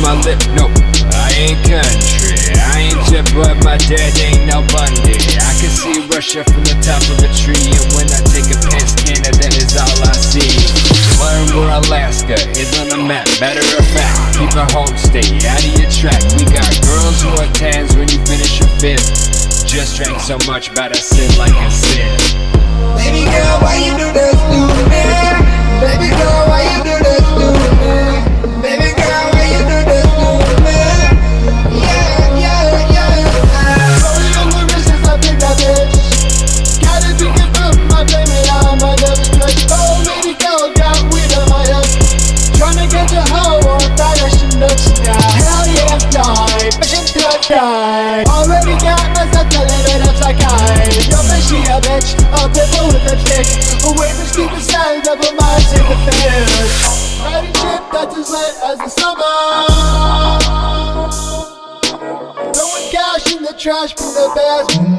my lip, nope, I ain't country. I ain't jet, but my dad ain't no Bundy. I can see Russia from the top of a tree, and when I take a piss, Canada is all I see. Learn where Alaska is on the map. Matter of fact, keep a home state out of your track. We got girls who are tans when you finish your fifth. Just drank so much, bout to sin like a sin. Baby girl, why you do this to me? Baby girl, why you do this to me? Baby girl, why you do this to me? Yeah, yeah, yeah. Rolling on the wrist as I pick that bitch. Gotta be good up, my baby, I'm a love stretch. Oh, baby girl, got weed on my head. Tryna get the hoe on fire, she looks down. Hell yeah, die, bitch, die. Already got myself telling it up like yo, bitch, she a bitch, a pitbull with a stick. Away from stupid signs of a mind, take the fish. Riding ship that's as wet as the summer. Throwing cash in the trash from the best.